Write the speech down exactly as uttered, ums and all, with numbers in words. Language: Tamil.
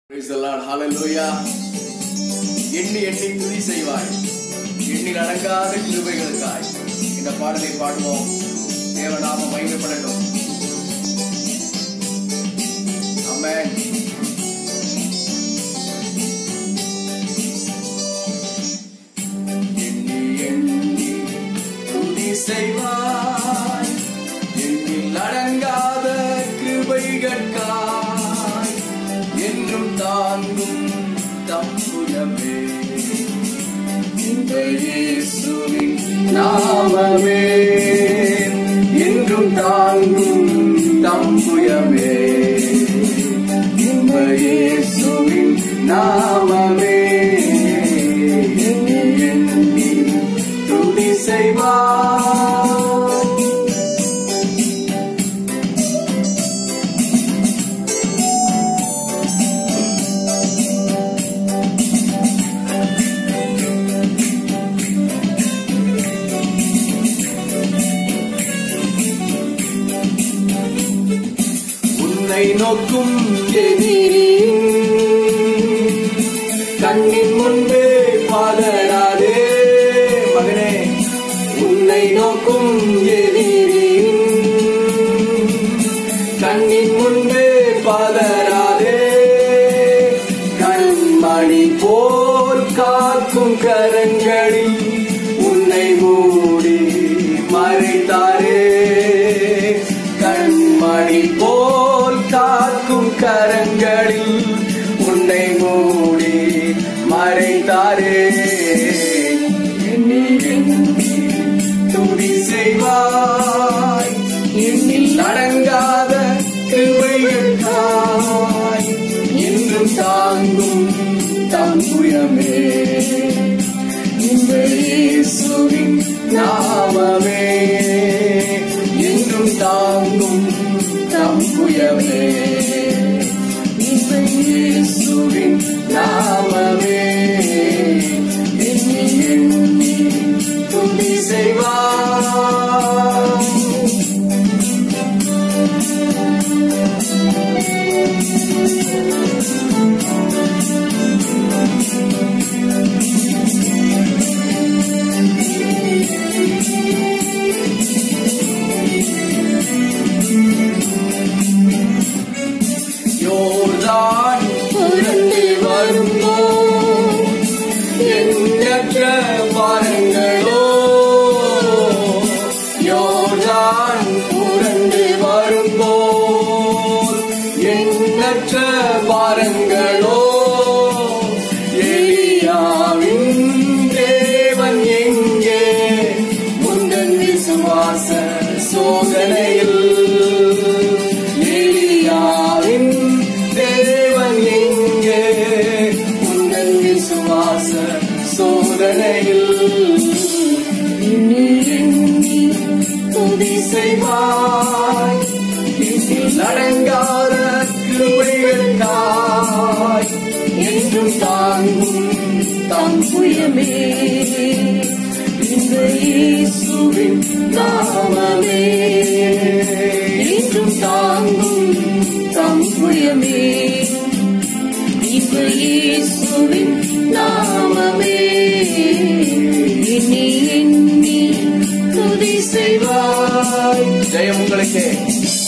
Praise the Lord. Hallelujah. எண்ணி எண்ணி துதி செய்வாய், எண்ணி நடக்காத கிருபைகளுக்காய் இந்த பாடலை பாடுவோம். தேவநாமம் மகிமைப்படட்டும். ஆமென். எண்ணி எண்ணி துதி செய்வாய், எண்ணி நடங்காத கிருபைகளுக்காய் என்றும் தாங்கும் தம்புயமே இந்த இயேசுவின் நாமமே, என்றும் தாங்கும் தம்புயமே இந்த இயேசுவின் நாமமே. எண்ணி எண்ணி துதி செய்வாய், நோக்கும் எதிரின் கண்ணின் முன்பே பாதராதே மகனே, உன்னை நோக்கும் எதிரின் கண்ணின் முன்பே பாதராதே. கண்மணி போல் காக்கும் கரங்களில் உன்னை மூடி மறைத்தாரே. கண்மணி போல் காக்கும் கரங்களில் உன்னை மூடி மறைத்தாரே. எண்ணி எண்ணி துதி செய்வாய், எண்ணில் அடங்காத கிருபைகளுக்காய் என்றும் தாங்கும் தம்புயமே இந்த இயேசுவின் நாமமே, என்றும் தாங்கும் தம்புயமே இந்த இயேசுவின் நாமமே. எண்ணி எண்ணி துதி செய்வாய், யோர்தான் புரண்டு வரும்போ எண்ணற்ற பாரங்களோ, யோர்தான் புரண்டு வரும்போ எண்ணற்ற பாரங்களோ. எலியாவின் தேவன் எங்கே முந்தன் விசுவாச சோதனையில், எலியாவின் தேவன் எங்கே முந்தன் விசுவாச சோதனையில். எண்ணி எண்ணி துதி செய்வாய், எண்ணில் அடங்காத கிருபைகளுக்காய் என்றும் தாங்கும் தம்புயமே இந்த இயேசுவின் நாமமே, என்றும் தாங்கும் தம்புயமே இந்த இயேசுவின் நாமமே. எண்ணி எண்ணி துதி செய்வாய். ஜெயம் உங்களுக்கு.